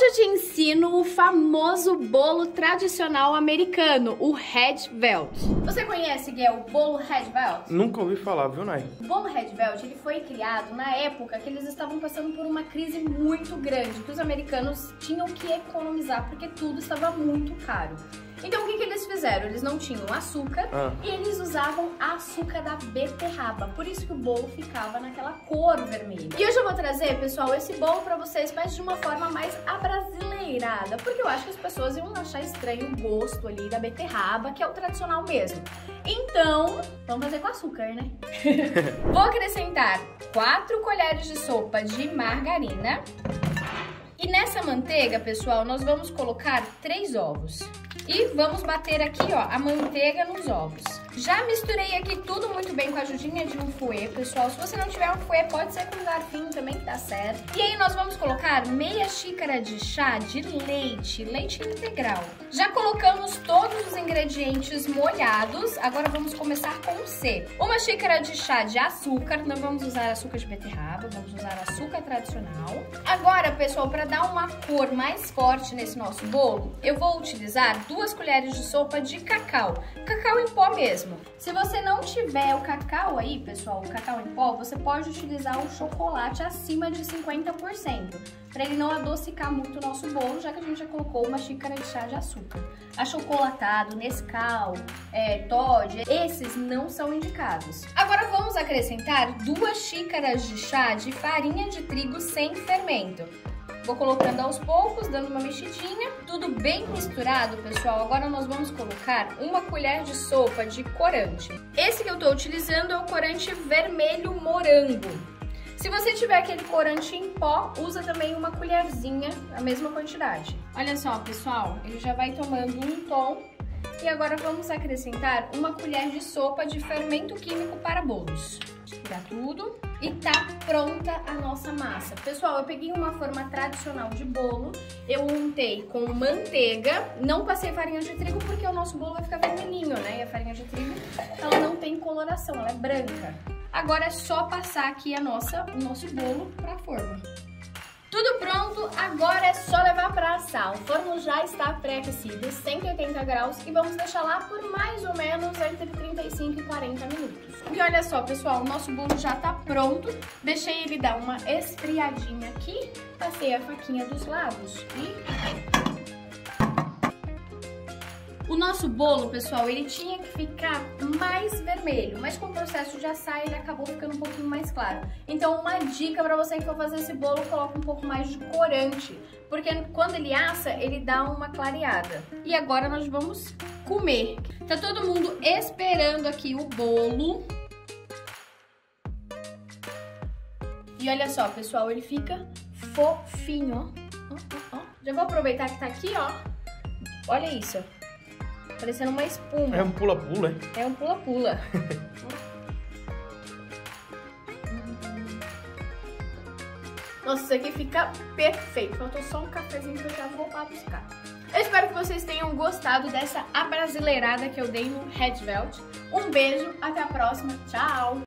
Hoje eu te ensino o famoso bolo tradicional americano, o Red Velvet. Você conhece, Guel, o bolo Red Velvet? Nunca ouvi falar, viu, Nai? O bolo Red Velvet ele foi criado na época que eles estavam passando por uma crise muito grande, que os americanos tinham que economizar porque tudo estava muito caro. Então o que eles fizeram? Eles não tinham açúcar e eles usavam açúcar da beterraba. Por isso que o bolo ficava naquela cor vermelha. E hoje eu vou trazer, pessoal, esse bolo pra vocês, mas de uma forma mais abrasileirada. Porque eu acho que as pessoas iam achar estranho o gosto ali da beterraba, que é o tradicional mesmo. Então, vamos fazer com açúcar, né? Vou acrescentar 4 colheres de sopa de margarina. E nessa manteiga, pessoal, nós vamos colocar 3 ovos. E vamos bater aqui, ó, a manteiga nos ovos. Já misturei aqui tudo muito bem com a ajudinha de um fouet, pessoal. Se você não tiver um fouet, pode ser com um garfinho também que dá certo. E aí nós vamos colocar meia xícara de chá de leite integral. Já colocamos todos os ingredientes molhados, agora vamos começar com o C. 1 xícara de chá de açúcar, não vamos usar açúcar de beterraba, vamos usar açúcar tradicional. Agora, pessoal, para dar uma cor mais forte nesse nosso bolo, eu vou utilizar 2 colheres de sopa de cacau. Cacau em pó mesmo. Se você não tiver o cacau aí, pessoal, o cacau em pó, você pode utilizar o chocolate acima de 50%, para ele não adocicar muito o nosso bolo, já que a gente já colocou 1 xícara de chá de açúcar. Achocolatado, Nescau, Toddy, esses não são indicados. Agora vamos acrescentar 2 xícaras de chá de farinha de trigo sem fermento. Vou colocando aos poucos, dando uma mexidinha, tudo bem misturado, pessoal. Agora nós vamos colocar 1 colher de sopa de corante. Esse que eu tô utilizando é o corante vermelho morango. Se você tiver aquele corante em pó, usa também 1 colherzinha, a mesma quantidade. Olha só, pessoal, ele já vai tomando um tom. E agora vamos acrescentar 1 colher de sopa de fermento químico para bolos. Misturar tudo e tá pronta a nossa massa. Pessoal, eu peguei uma forma tradicional de bolo, eu untei com manteiga, não passei farinha de trigo porque o nosso bolo vai ficar vermelhinho, né? E a farinha de trigo, ela não tem coloração, ela é branca. Agora é só passar aqui o nosso bolo pra forma. Tudo pronto, agora é só levar para assar. O forno já está pré-aquecido, 180 graus, e vamos deixar lá por mais ou menos entre 35 e 40 minutos. E olha só, pessoal, o nosso bolo já está pronto. Deixei ele dar uma esfriadinha aqui, passei a faquinha dos lados e... O nosso bolo, pessoal, ele tinha que ficar mais vermelho, mas com o processo de assar ele acabou ficando um pouquinho mais claro. Então uma dica para você que for fazer esse bolo, coloca um pouco mais de corante, porque quando ele assa, ele dá uma clareada. E agora nós vamos comer. Tá todo mundo esperando aqui o bolo. E olha só, pessoal, ele fica fofinho, ó. Já vou aproveitar que tá aqui, ó. Olha isso, ó. Parecendo uma espuma. É um pula-pula, hein? É um pula-pula. Nossa, isso aqui fica perfeito. Faltou só um cafezinho que eu já vou lá buscar. Eu espero que vocês tenham gostado dessa abrasileirada que eu dei no Red Velvet. Um beijo, até a próxima. Tchau!